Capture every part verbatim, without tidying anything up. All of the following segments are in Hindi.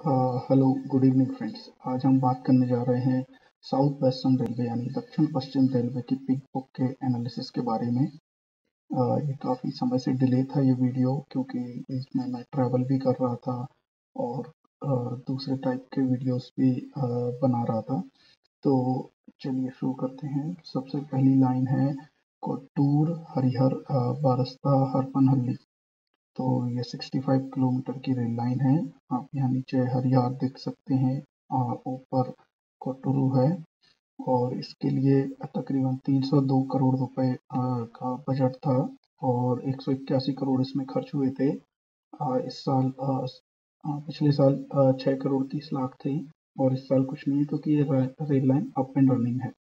Hello, good evening friends. आज हम बात करने जा रहे हैं साउथ वेस्टर्न रेलवे यानी दक्षिण पश्चिम रेलवे की पिग बुक के एनालिसिस के बारे में। अ, ये काफ़ी समय से डिले था ये वीडियो, क्योंकि इसमें मैं ट्रैवल भी कर रहा था और अ, दूसरे टाइप के वीडियोस भी अ, बना रहा था। तो चलिए शुरू करते हैं। सबसे पहली लाइन है कोट्टूर हरिहर अ, बारस्ता हरपनहल्ली। तो ये पैंसठ किलोमीटर की रेल लाइन है। आप यहाँ नीचे हरियार देख सकते हैं, और ऊपर कोटुरु है। और इसके लिए तकरीबन तीन सौ दो करोड़ रुपए अ, का बजट था और एक सौ इक्यासी करोड़ इसमें खर्च हुए थे। अ, इस साल अ, अ, पिछले साल अ, छः करोड़ तीस लाख थे और इस साल कुछ नहीं है, क्योंकि ये रे- rail line up and running है।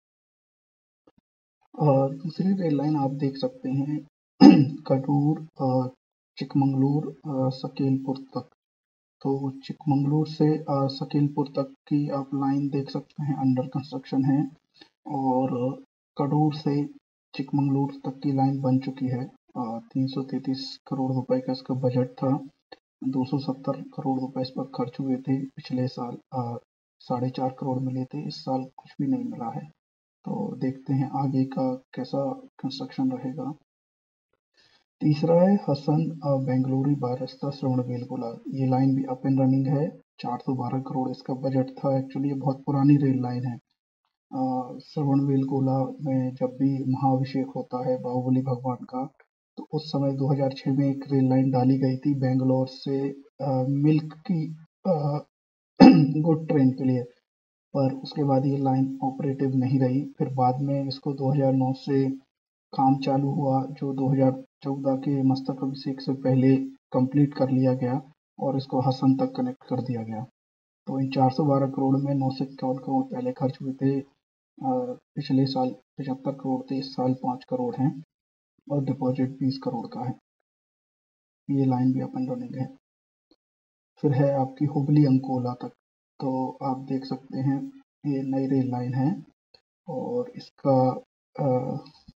और दूसरी रेल लाइन आप देख सकते हैं कटूर अ, चिकमंगलूर अ, सकेलपुर तक। तो चिकमंगलूर से अ, सकेलपुर तक की आप लाइन देख सकते हैं, अंडर कंस्ट्रक्शन है। और कटूर से चिकमंगलूर तक की लाइन बन चुकी है। तीन सौ तैतीस करोड़ रुपए का इसका बजट था। दो सौ सत्तर करोड़ रुपए इस पर खर्च हुए थे। पिछले साल अ, साढ़े चार करोड़ मिले थे, इस साल कुछ भी नहीं मिला है। तो देखते हैं आगे का कैसा कंस्ट्रक्शन रहेगा। तीसरा है हसन अ, बेंगलुरु बारस्ता श्रवणबेलगोला। ये लाइन भी अप एंड रनिंग है। चार सौ बारह करोड़ इसका बजट था। एक्चुअली ये बहुत पुरानी रेल लाइन है। अ, श्रवणबेलगोला में जब भी महाअभिषेक होता है बाहुबली भगवान का, तो उस समय दो हज़ार छह में एक रेल लाइन डाली गई थी बेंगलोर से अ, मिल्क की अ, गुड ट्रेन के लिए। पर उसके बाद ये लाइन ऑपरेटिव नहीं रही। फिर बाद में इसको दो हज़ार नौ से काम चालू हुआ, जो दो हज़ार चौदह के मस्तक अभिषेक से पहले कंप्लीट कर लिया गया और इसको हसन तक कनेक्ट कर दिया गया। तो इन चार सौ बारह करोड़ में नौ सौ इक्यावन करोड़ पहले खर्च हुए थे। अ, पिछले साल पचहत्तर करोड़ थे, इस साल पाँच करोड़ हैं और डिपॉजिट बीस करोड़ का है। ये लाइन भी अप एंड रनिंग है। फिर है आपकी हुबली अंकोला तक। तो आप देख सकते हैं, ये नई रेल लाइन है और इसका अ,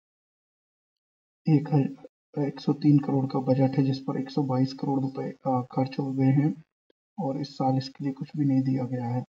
एक एक सौ तीन करोड़ का बजट है, जिस पर एक सौ बाईस करोड़ रुपए अ, खर्च हो गए हैं और इस साल इसके लिए कुछ भी नहीं दिया गया है।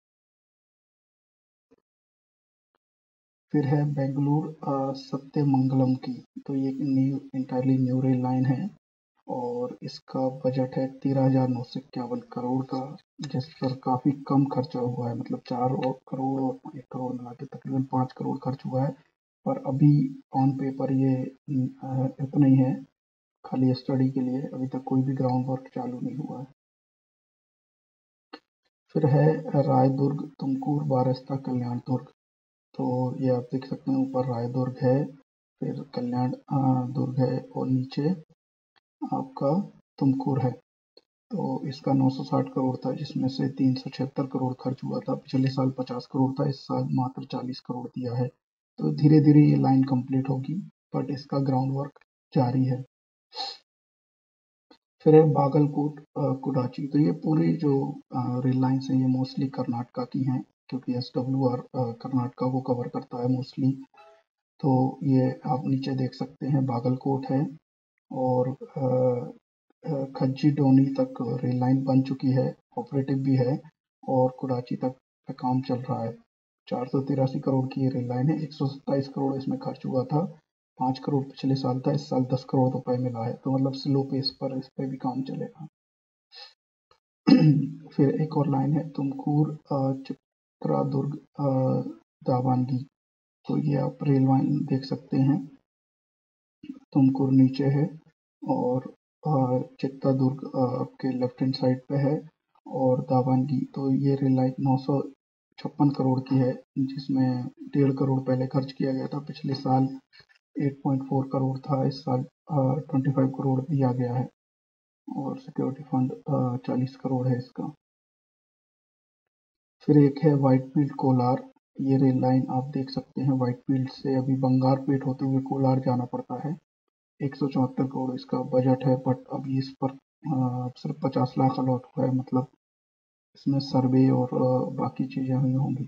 फिर है बेंगलुरु अ, सत्यमंगलम की। तो ये एक new entirely new rail line है और इसका बजट है तेरह हजार नौ सौ इक्यावन करोड़ का, जिस पर काफ़ी कम खर्चा हुआ है। मतलब चार और करोड़ और एक करोड़ मिला के तकरीबन पाँच करोड़ खर्च हुआ है। पर अभी ऑन पेपर ये अ, इतना ही है, खाली स्टडी के लिए। अभी तक कोई भी ग्राउंड वर्क चालू नहीं हुआ है। फिर है रायदुर्ग तुमकुर बारस्ता कल्याण दुर्ग। तो ये आप देख सकते हैं, ऊपर रायदुर्ग है, फिर कल्याण अ, दुर्ग है और नीचे आपका तुमकुर है। तो इसका नौ सौ साठ करोड़ था, जिसमें से तीन सौ छिहत्तर करोड़ खर्च हुआ था। पिछले साल पचास करोड़ था, इस साल मात्र चालीस करोड़ दिया है। तो धीरे धीरे ये लाइन कंप्लीट होगी, बट इसका ग्राउंड वर्क जारी है। फिर है बागलकोट अ, कुडाची। तो ये पूरी जो रेल लाइन्स हैं, ये मोस्टली कर्नाटका की हैं, क्योंकि एस डब्ल्यू आर कर्नाटका को कवर करता है मोस्टली। तो ये आप नीचे देख सकते हैं, बागलकोट है और अ, अ, खज्जी डोनी तक रेल लाइन बन चुकी है, ऑपरेटिव भी है और कुडाची तक का काम चल रहा है। चार सौ तिरासी करोड़ की ये रेल लाइन है। एक सौ सत्ताईस करोड़ इसमें खर्च हुआ था। पाँच करोड़ पिछले साल था, इस साल दस करोड़ रुपए मिला है। तो मतलब स्लो पेस पर इस पे भी काम चलेगा। फिर एक और लाइन है तुमकुर अ, चित्रादुर्ग अ, दावानगी। तो ये आप रेल लाइन देख सकते हैं, तुमकुर नीचे है और अ, चित्तादुर्ग अ, आपके लेफ्ट हैंड साइड पे है और दावानगी। तो ये रेल लाइन नौ सौ छप्पन करोड़ की है, जिसमें डेढ़ करोड़ पहले खर्च किया गया था। पिछले साल आठ पॉइंट चार करोड़ था, इस साल पच्चीस करोड़ दिया गया है और सिक्योरिटी फंड चालीस करोड़ है इसका। फिर एक है व्हाइटफील्ड कोलार। ये रेल लाइन आप देख सकते हैं, व्हाइटफील्ड से अभी बंगारपेट होते हुए कोलार जाना पड़ता है। एक सौ चौहत्तर करोड़ इसका बजट है, बट अभी इस पर अ, सिर्फ पचास लाख अलॉट हुआ है। मतलब इसमें सर्वे और अ, बाकी चीज़ें हुई होंगी।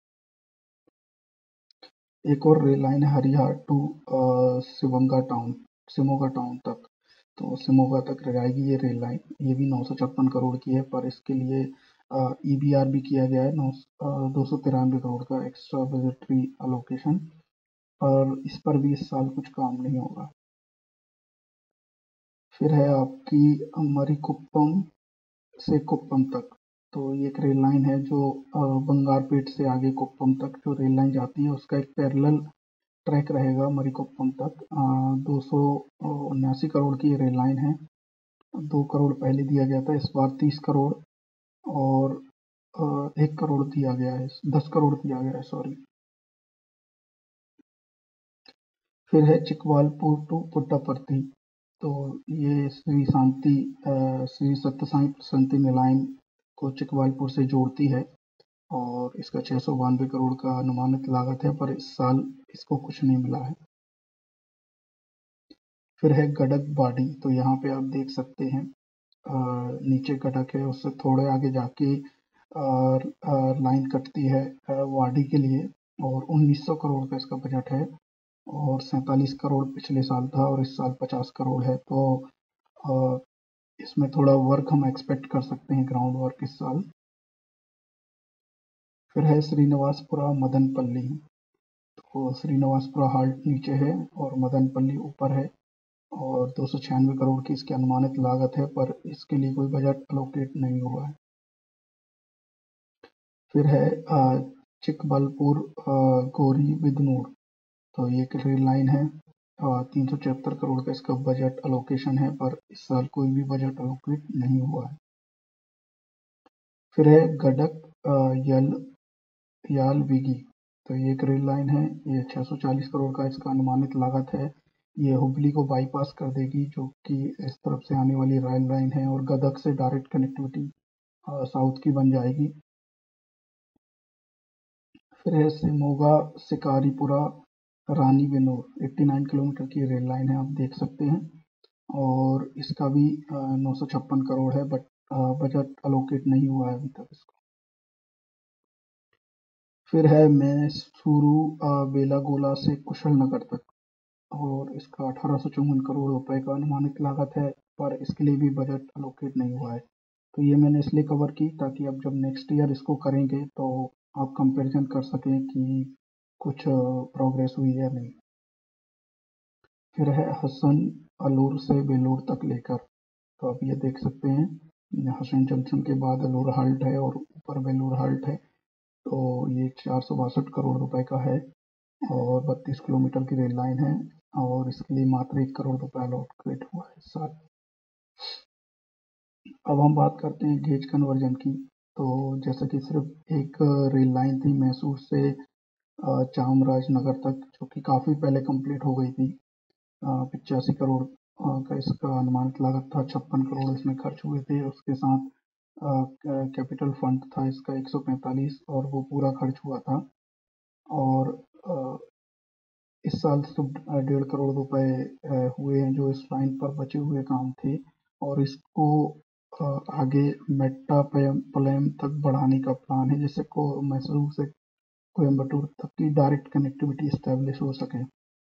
एक और रेल लाइन है Harihar to Shivanga town, Shimoga town तक। तो शिमोगा तक जाएगी ये रेल लाइन। ये भी नौ सौ छप्पन करोड़ की है, पर इसके लिए ई बी आर भी किया गया है नौ दो सौ तिरानवे करोड़ का एक्स्ट्रा बजटरी अलोकेशन, और इस पर भी इस साल कुछ काम नहीं होगा। फिर है आपकी मरीकुप्पम से कुप्पम तक, तो ये एक रेल लाइन है जो बंगारपेट से आगे कुप्पम तक जो रेल लाइन जाती है उसका एक पैरेलल ट्रैक रहेगा मरीकुप्पम तक। दो सौ उन्यासी करोड़ की रेल लाइन है, दो करोड़ पहले दिया गया था, इस बार तीस करोड़ और एक करोड़ दिया गया है, दस करोड़ दिया गया है सॉरी। फिर है चिकवालपुर टू पुट्टापर्थी, तो ये श्री शांति श्री सत्य साई प्रसन्ति निलायम को चिकवालपुर से जोड़ती है और इसका छः सौ बानवे करोड़ का अनुमानित लागत है, पर इस साल इसको कुछ नहीं मिला है। फिर है गडक बाड़ी, तो यहाँ पे आप देख सकते हैं आ, नीचे गडक है, उससे थोड़े आगे जाके आ, आ, लाइन कटती है आ, वाडी के लिए, और उन्नीस सौ करोड़ का इसका बजट है और सैंतालीस करोड़ पिछले साल था और इस साल पचास करोड़ है, तो आ, इसमें थोड़ा वर्क हम एक्सपेक्ट कर सकते हैं, ग्राउंड वर्क इस साल। फिर है श्रीनिवासपुरा मदनपल्ली, तो श्रीनिवासपुरा हाल्ट नीचे है और मदनपल्ली ऊपर है और दो सौ छियानवे करोड़ की इसकी अनुमानित लागत है, पर इसके लिए कोई बजट अलोकेट नहीं हुआ है। फिर है चिकबलपुर गोरी बिदनूर, तो ये एक रेल लाइन है, तीन सौ चौहत्तर करोड़ का इसका बजट अलोकेशन है, पर इस साल कोई भी बजट अलोकेट नहीं हुआ है। फिर है गडक यल याल विगी, तो ये एक रेल लाइन है, ये छः सौ चालीस करोड़ का इसका अनुमानित लागत है। ये हुबली को बाईपास कर देगी जो कि इस तरफ से आने वाली रेल लाइन है, और गदक से डायरेक्ट कनेक्टिविटी साउथ की बन जाएगी। फिर है सिमोगा शिकारीपुरा रानी बेनूर, नवासी किलोमीटर की रेल लाइन है, आप देख सकते हैं, और इसका भी नौ सौ छप्पन करोड़ है, बट बजट अलोकेट नहीं हुआ है अभी तक इसको। फिर है मैसूरू बेलागोला से कुशलनगर तक, और इसका अठारह सौ चौवन करोड़ रुपए का अनुमानित लागत है, पर इसके लिए भी बजट अलोकेट नहीं हुआ है। तो ये मैंने इसलिए कवर की ताकि आप जब नेक्स्ट ईयर इसको करेंगे तो आप कंपैरिजन कर सकें कि कुछ प्रोग्रेस हुई है नहीं। फिर है हसन अलूर से बेलूर तक लेकर, तो आप ये देख सकते हैं हसन जंक्शन के बाद अलूर हाल्ट है और ऊपर बेलूर हाल्ट है, तो ये चार सौ बासठ करोड़ रुपए का है और बत्तीस किलोमीटर की रेल लाइन है, और इसके लिए मात्र एक करोड़ रुपए अलॉकेट हुआ है इस साल। अब हम बात करते हैं गेज कन्वर्जन की, तो जैसा कि सिर्फ एक रेल लाइन थी मैसूर से चामराजनगर तक जो कि काफ़ी पहले कंप्लीट हो गई थी, पिचासी करोड़ का इसका अनुमानित लागत था, छप्पन करोड़ इसमें खर्च हुए थे, उसके साथ कैपिटल फंड था इसका एक सौ पैंतालीस और वो पूरा खर्च हुआ था, और इस साल सिर्फ डेढ़ करोड़ रुपए हुए हैं जो इस लाइन पर बचे हुए काम थे, और इसको आगे मेट्टापलयम तक बढ़ाने का प्लान है, जिससे को मैसूर से कोयम्बटूर तक की डायरेक्ट कनेक्टिविटी इस्टेब्लिश हो सके।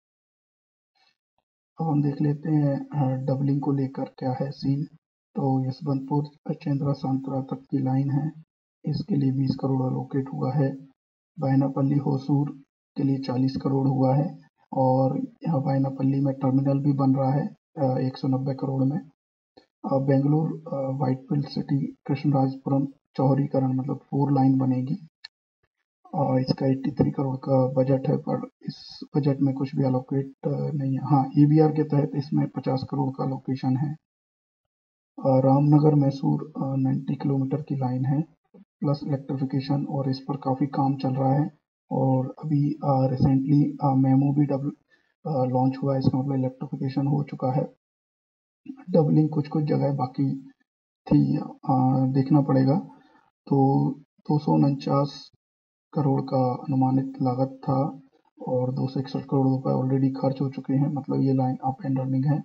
अब हम देख लेते हैं डबलिंग को लेकर क्या है सीन, तो यशवंतपुर चेंद्रा सांतरा तक की लाइन है, इसके लिए बीस करोड़ अलोकेट हुआ है। बायनापल्ली होसूर के लिए चालीस करोड़ हुआ है, और यहाँ बायनापल्ली में टर्मिनल भी बन रहा है एक सौ नब्बे करोड़ में। बेंगलुरु व्हाइटफील्ड सिटी कृष्णराजपुरम चौहरीकरण मतलब फोर लाइन बनेगी, और इसका तिरासी करोड़ का बजट है, पर इस बजट में कुछ भी अलोकेट नहीं है। हाँ, ई बी आर के तहत इसमें पचास करोड़ का लोकेशन है। रामनगर मैसूर नब्बे किलोमीटर की लाइन है प्लस इलेक्ट्रिफिकेशन, और इस पर काफ़ी काम चल रहा है, और अभी रिसेंटली मेमो भी डबल लॉन्च हुआ है, इसका मतलब इलेक्ट्रिफिकेशन हो चुका है। डबलिंग कुछ कुछ जगह बाकी थी, आ, देखना पड़ेगा। तो दो सौ उनचास करोड़ का अनुमानित लागत था और दो सौ इकसठ करोड़ रुपए ऑलरेडी खर्च हो चुके हैं, मतलब ये लाइन अप एंड रनिंग है।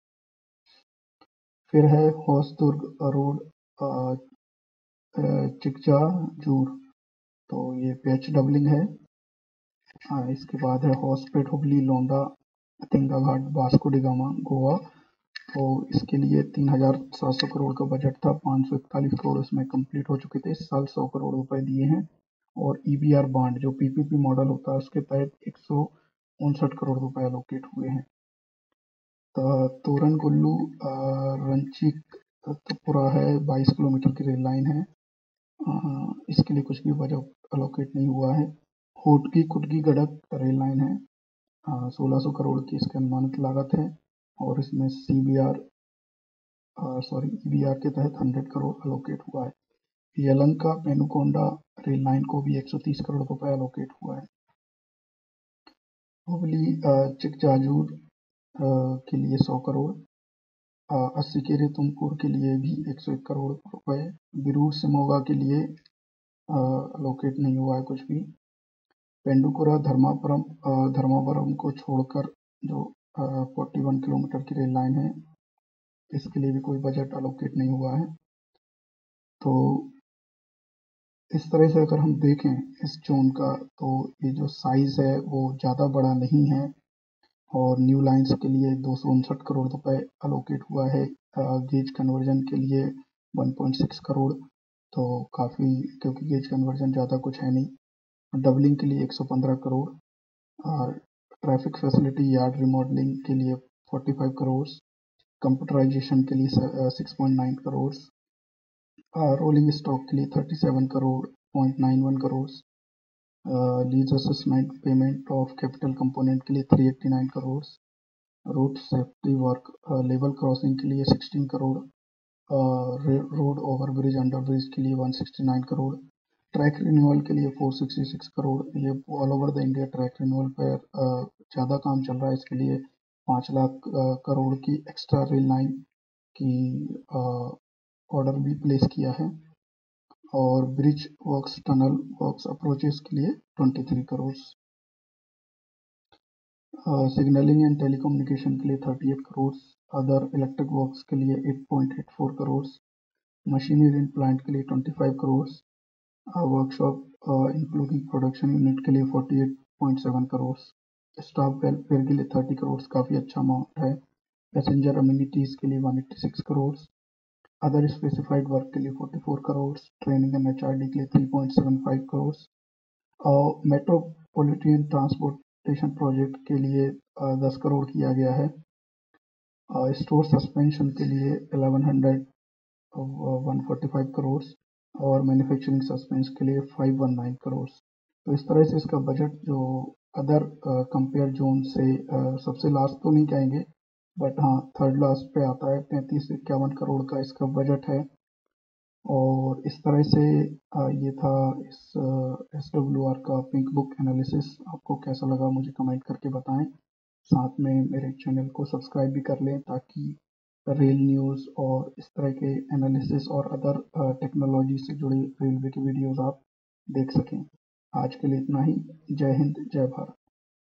फिर है होसदुर्ग रोड चिकजा जूर, तो ये पेच डबलिंग है। आ, इसके बाद है हॉस्पेट हुबली लोंडा तिंगा घाट वास्को डी गामा गोवा, और इसके लिए तीन हजार सात सौ करोड़ का बजट था, पाँच सौ इकतालीस करोड़ इसमें कंप्लीट हो चुके थे। इस साल सौ करोड़ रुपए दिए हैं। और ईबीआर बॉन्ड जो पीपीपी मॉडल होता है उसके तहत एक सौ उनसठ करोड़ रुपए एलोकेट हुए हैं। तो तोरन कुल्लू रंची पुरा है, बाईस किलोमीटर की रेल लाइन है। अ, इसके लिए कुछ भी बजट अलोकेट नहीं हुआ है। होटकी कुटकी गडक रेल लाइन है, सोलह सौ करोड़ की इसकी अनुमानित लागत है। और इसमें C B R sorry EBR के तहत सौ करोड़ अलोकेट हुआ है। यलंका पेनुकोंडा रेल लाइन को भी एक सौ तीस करोड़ रुपए अलोकेट हुआ है। हुबली चिकजाजूर के लिए सौ करोड़, अस्सीकेरे तुमकुर के लिए भी एक सौ एक करोड़ रुपए, बिरूर सिमोगा के लिए अलोकेट नहीं हुआ है कुछ भी। पेंडुकुरा धर्मापुरम धर्मावरम को छोड़कर जो इकतालीस किलोमीटर की रेल लाइन है, इसके लिए भी कोई बजट अलोकेट नहीं हुआ है। तो इस तरह से अगर हम देखें इस जोन का, तो ये जो साइज है वो ज़्यादा बड़ा नहीं है। और न्यू लाइंस के लिए दो सौ उनसठ करोड़ रुपए अलोकेट हुआ है। गेज कन्वर्जन के लिए एक पॉइंट छह करोड़, तो काफ़ी, क्योंकि गेज कन्वर्जन ज़्यादा कुछ है नहीं। डबलिंग के लिए एक सौ पंद्रह करोड़, और ट्रैफिक फैसिलिटी यार्ड रिमॉडलिंग के लिए पैंतालीस करोड़, कंप्यूटराइजेशन के लिए छह पॉइंट नौ करोड़, रोलिंग स्टॉक के लिए सैंतीस करोड़ पॉइंट इक्यानवे crore, lease assessment payment of capital component के लिए तीन सौ नवासी crore, road safety work level crossing के लिए सोलह crore, road over bridge under bridge के लिए एक सौ उनहत्तर करोड़, ट्रैक रिन्यूअल के लिए चार सौ छियासठ करोड़। ये all over the India track renewal पर ज़्यादा काम चल रहा है, इसके लिए पाँच लाख करोड़ की एक्स्ट्रा रेल लाइन की ऑर्डर भी प्लेस किया है। और bridge works tunnel works approaches के लिए तेईस करोड़, सिग्नलिंग एंड टेलीकम्युनिकेशन के लिए अड़तीस करोड़, अदर इलेक्ट्रिक वर्क्स के लिए आठ पॉइंट आठ चार करोड़, मशीनरी एंड प्लांट के लिए पच्चीस crore, workshop including production unit के लिए अड़तालीस पॉइंट सात करोड़, स्टाफ वेलफेयर के लिए तीस करोड़, काफ़ी अच्छा अमाउंट है। पैसेंजर अम्यूनिटीज़ के लिए एक सौ छियासी करोड़, अदर स्पेसिफाइड वर्क के लिए चौवालीस crore, training and H R D के लिए तीन पॉइंट सात पाँच करोड़, और मेट्रोपॉलिटन ट्रांसपोर्टेशन प्रोजेक्ट के लिए दस करोड़ किया गया है। स्टोर सस्पेंशन के लिए ग्यारह सौ एक सौ पैंतालीस करोड़, और मैन्युफैक्चरिंग सस्पेंस के लिए पाँच सौ उन्नीस करोड़। तो इस तरह से इसका बजट जो अदर कंपेयर जोन से uh, सबसे लास्ट तो नहीं कहेंगे, बट हाँ थर्ड लास्ट पे आता है। पैंतीस से इक्यावन करोड़ का इसका बजट है। और इस तरह से ये था इस एस डब्ल्यू आर का पिंक बुक एनालिसिस। आपको कैसा लगा मुझे कमेंट करके बताएं। साथ में मेरे चैनल को सब्सक्राइब भी कर लें, ताकि रेल न्यूज़ और इस तरह के एनालिसिस और अदर टेक्नोलॉजी से जुड़े रेलवे के वीडियोस आप देख सकें। आज के लिए इतना ही। जय हिंद, जय भारत।